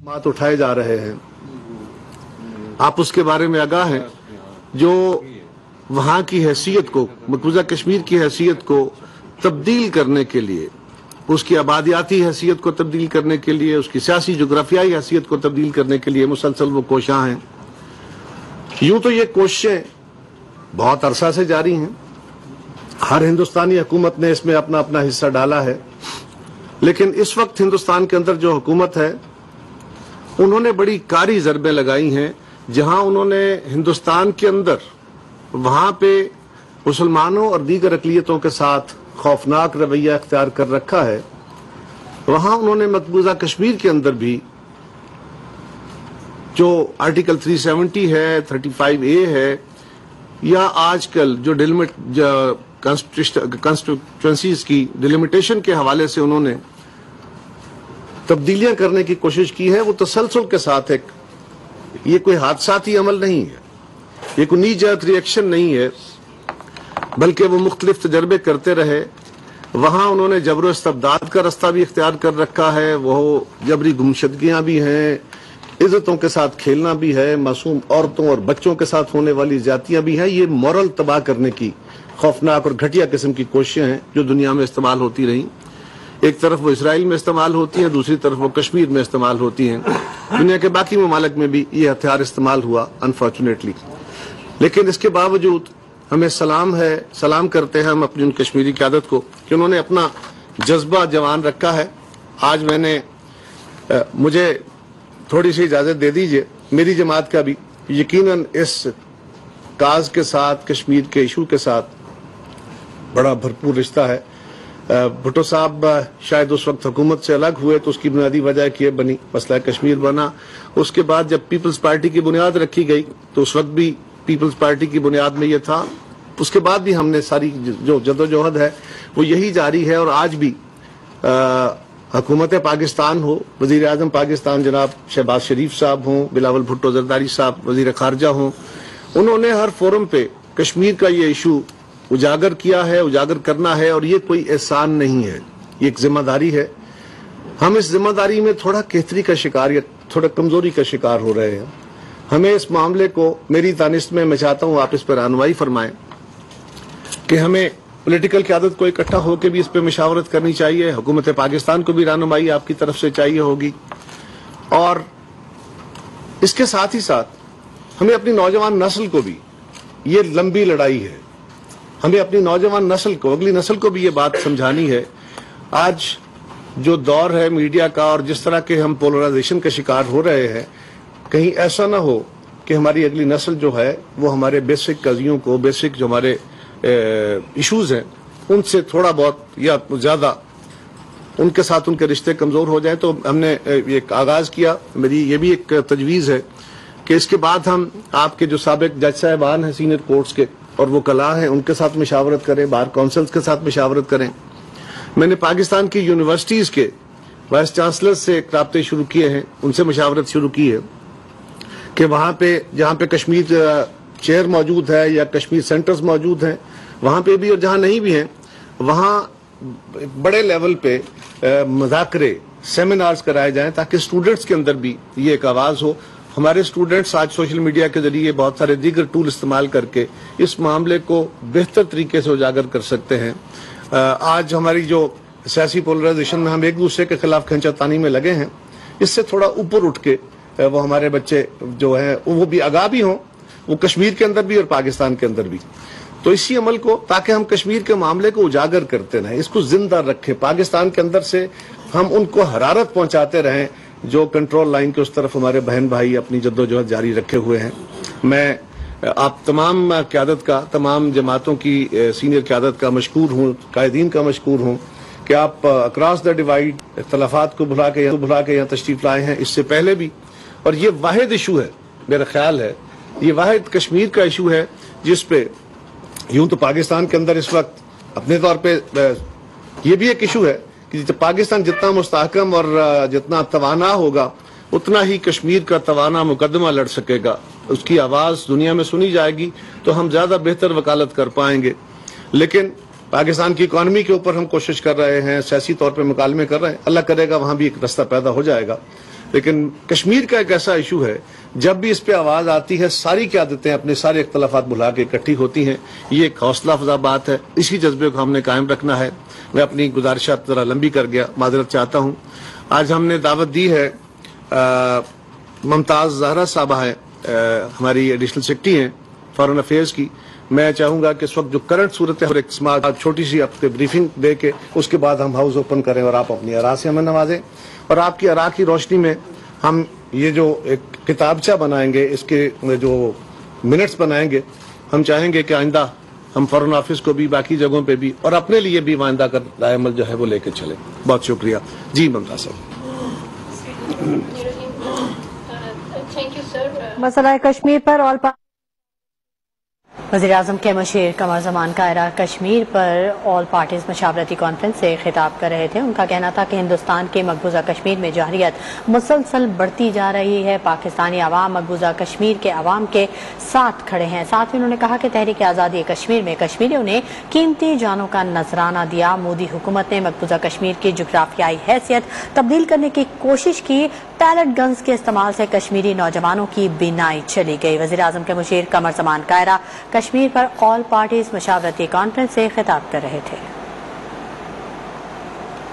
بات اٹھائے جا رہے ہیں، آپ اس کے بارے میں آگاہ ہیں، جو وہاں کی حیثیت کو، مقبوضہ کشمیر کی حیثیت کو تبدیل کرنے کے لیے، اس کی آبادیاتی حیثیت کو تبدیل کرنے کے لیے، اس کی سیاسی جغرافیائی حیثیت کو تبدیل کرنے کے لیے مسلسل وہ کوشاں ہیں۔ یوں تو یہ کوششیں بہت عرصہ سے جاری ہیں، ہر ہندوستانی حکومت نے اس میں اپنا اپنا حصہ ڈالا ہے، لیکن اس وقت ہندوستان کے اندر جو حکومت ہے انہوں نے بڑی کاری ضربیں لگائی ہیں، جہاں انہوں نے ہندوستان کے اندر وہاں پہ مسلمانوں اور دیگر اقلیتوں کے ساتھ خوفناک رویہ اختیار کر رکھا ہے، وہاں انہوں نے مقبوضہ کشمیر کے اندر بھی جو آرٹیکل 370 ہے، 35A ہے، یا آج کل جو کانسٹیٹوئنسیز کی ڈیلیمیٹیشن کے حوالے سے انہوں نے تبدیلیاں کرنے کی کوشش کی ہے، وہ تسلسل کے ساتھ یہ کوئی حادثاتی عمل نہیں ہے، یہ کوئی نی جات ریئیکشن نہیں ہے، بلکہ وہ مختلف تجربے کرتے رہے۔ وہاں انہوں نے جبر و استبداد کا رستہ بھی اختیار کر رکھا ہے، وہ جبری گمشدگیاں بھی ہیں، عزتوں کے ساتھ کھیلنا بھی ہے، معصوم عورتوں اور بچوں کے ساتھ ہونے والی زیادتیاں بھی ہیں۔ یہ مورل تباہ کرنے کی خوفناک اور گھٹیا قسم کی کوششیں ہیں جو دنیا میں استعمال ہوتی رہیں۔ ایک طرف وہ اسرائیل میں استعمال ہوتی ہیں، دوسری طرف وہ کشمیر میں استعمال ہوتی ہیں، دنیا کے باقی ممالک میں بھی یہ ہتھیار استعمال ہوا انفارچونیٹلی۔ لیکن اس کے باوجود ہمیں سلام کرتے ہیں ہم اپنی ان کشمیری قیادت کو کہ انہوں نے اپنا جذبہ جوان رکھا ہے۔ آج مجھے تھوڑی سی اجازت دے دیجئے، میری جماعت کا بھی یقیناً اس کاز کے ساتھ، کشمیر کے ایشو کے ساتھ بڑا بھرپور رشتہ ہے۔ بھٹو صاحب شاید اس وقت حکومت سے الگ ہوئے تو اس کی بنیادی وجہ کہ بنی مسئلہ کشمیر بنا، اس کے بعد جب پیپلز پارٹی کی بنیاد رکھی گئی تو اس وقت بھی پیپلز پارٹی کی بنیاد میں یہ تھا، اس کے بعد بھی ہم نے ساری جو جدوجہد ہے وہ یہی جاری ہے، اور آج بھی حکومت پاکستان ہو، وزیر اعظم پاکستان جناب شہباز شریف صاحب ہوں، بلاول بھٹو زرداری صاحب وزیر خارجہ ہوں، انہوں نے ہر فورم پہ کشمیر کا یہ ایشو اجاگر کیا ہے، اجاگر کرنا ہے، اور یہ کوئی احسان نہیں ہے، یہ ایک ذمہ داری ہے۔ ہم اس ذمہ داری میں تھوڑا کہتری کا شکار یا تھوڑا کمزوری کا شکار ہو رہے ہیں۔ ہمیں اس معاملے کو، میری دانست میں چاہتا ہوں آپ اس پر رہنمائی فرمائیں کہ ہمیں پولیٹیکل قیادت کو اکٹھا ہو کے بھی اس پہ مشاورت کرنی چاہیے، حکومت پاکستان کو بھی رہنمائی آپ کی طرف سے چاہیے ہوگی، اور اس کے ساتھ ہی ساتھ ہمیں اپنی نوجوان نسل کو بھی، یہ لمبی لڑائی ہے، ہمیں اپنی نوجوان نسل کو، اگلی نسل کو بھی یہ بات سمجھانی ہے۔ آج جو دور ہے میڈیا کا اور جس طرح کے ہم پولرائزیشن کا شکار ہو رہے ہیں، کہیں ایسا نہ ہو کہ ہماری اگلی نسل جو ہے وہ ہمارے بیسک قضیوں کو، بیسک جو ہمارے ایشوز ہیں ان سے تھوڑا بہت یا زیادہ ان کے ساتھ ان کے رشتے کمزور ہو جائیں۔ تو ہم نے ایک آغاز کیا، میری یہ بھی ایک تجویز ہے کہ اس کے بعد ہم آپ کے جو سابق جج صاحبان ہیں سینئر کورٹس کے اور وہ کلا ہیں ان کے ساتھ مشاورت کریں، بار کونسلز کے ساتھ مشاورت کریں۔ میں نے پاکستان کی یونیورسٹیز کے وائس چانسلر سے رابطے شروع کیے ہیں، ان سے مشاورت شروع کی ہے کہ وہاں پہ جہاں پہ کشمیر چیئر موجود ہے یا کشمیر سینٹرز موجود ہیں وہاں پہ بھی، اور جہاں نہیں بھی ہیں وہاں بڑے لیول پہ مذاکرے، سیمینارز کرائے جائیں تاکہ اسٹوڈنٹس کے اندر بھی یہ ایک آواز ہو۔ ہمارے اسٹوڈنٹس آج سوشل میڈیا کے ذریعے بہت سارے دیگر ٹول استعمال کر کے اس معاملے کو بہتر طریقے سے اجاگر کر سکتے ہیں۔ آج ہماری جو سیاسی پولرائزیشن میں ہم ایک دوسرے کے خلاف کھینچا تانی میں لگے ہیں، اس سے تھوڑا اوپر اٹھ کے وہ ہمارے بچے جو ہیں وہ بھی آگاہ بھی ہوں، وہ کشمیر کے اندر بھی اور پاکستان کے اندر بھی۔ تو اسی عمل کو، تاکہ ہم کشمیر کے معاملے کو اجاگر کرتے رہیں، اس کو زندہ رکھیں، پاکستان کے اندر سے ہم ان کو حرارت پہنچاتے رہیں جو کنٹرول لائن کے اس طرف ہمارے بہن بھائی اپنی جدوجہد جاری رکھے ہوئے ہیں۔ میں آپ تمام قیادت کا، تمام جماعتوں کی سینئر قیادت کا مشکور ہوں، قائدین کا مشکور ہوں کہ آپ اکراس دا ڈیوائیڈ اختلافات کو بھلا کے یہاں تشریف لائے ہیں، اس سے پہلے بھی۔ اور یہ واحد ایشو ہے، میرا خیال ہے یہ واحد کشمیر کا ایشو ہے جس پہ یوں تو پاکستان کے اندر اس وقت اپنے طور پہ یہ بھی ایک ایشو ہے کہ پاکستان جتنا مستحکم اور جتنا توانا ہوگا اتنا ہی کشمیر کا توانا مقدمہ لڑ سکے گا، اس کی آواز دنیا میں سنی جائے گی تو ہم زیادہ بہتر وکالت کر پائیں گے۔ لیکن پاکستان کی اکانومی کے اوپر ہم کوشش کر رہے ہیں، سیاسی طور پہ مکالمے کر رہے ہیں، اللہ کرے گا وہاں بھی ایک رستہ پیدا ہو جائے گا۔ لیکن کشمیر کا ایک ایسا ایشو ہے جب بھی اس پہ آواز آتی ہے ساری قیادتیں اپنے سارے اختلافات بھلا کے اکٹھی ہوتی ہیں. یہ ایک حوصلہ افزا بات ہے, اسی جذبے کو ہم نے قائم رکھنا ہے. میں اپنی گزارشات ذرا لمبی کر گیا, معذرت چاہتا ہوں. آج ہم نے دعوت دی ہے, ممتاز زہرا صاحبہ ہیں, ہماری ایڈیشنل سیکرٹری ہیں فارن افیئرز کی. میں چاہوں گا کہ اس وقت جو کرنٹ صورت ہے اور ایک چھوٹی سی آپ کو بریفنگ دے کے اس کے بعد ہم ہاؤس اوپن کریں اور آپ اپنی آراء سے ہمیں نوازیں. اور آپ کی آراء کی روشنی میں ہم یہ جو ایک کتابچہ بنائیں گے, اس کے جو منٹس بنائیں گے, ہم چاہیں گے کہ آئندہ ہم فارن آفس کو بھی باقی جگہوں پہ بھی اور اپنے لیے بھی آئندہ کا رائے عمل جو ہے وہ لے کے چلیں. بہت شکریہ. جی ممتاز صاحب. مسئلہ کشمیر پر وزیر اعظم کے مشیر قمر زمان قاہرہ کشمیر پر آل پارٹیز مشاورتی کانفرنس سے خطاب کر رہے تھے. ان کا کہنا تھا کہ ہندوستان کے مقبوضہ کشمیر میں جارحیت مسلسل بڑھتی جا رہی ہے. پاکستانی عوام مقبوضہ کشمیر کے عوام کے ساتھ کھڑے ہیں. ساتھ ہی انہوں نے کہا کہ تحریک آزادی کشمیر میں کشمیریوں نے قیمتی جانوں کا نذرانہ دیا. مودی حکومت نے مقبوضہ کشمیر کی جغرافیائی حیثیت تبدیل کرنے کی کوشش کی. پیلٹ گنز کے استعمال سے کشمیری نوجوانوں کی بینائی چلی گئی. وزیر اعظم کے مشیر قمر زمان قاہرہ کشمیر پر آل پارٹیز مشاورتی کانفرنس سے خطاب کر رہے تھے.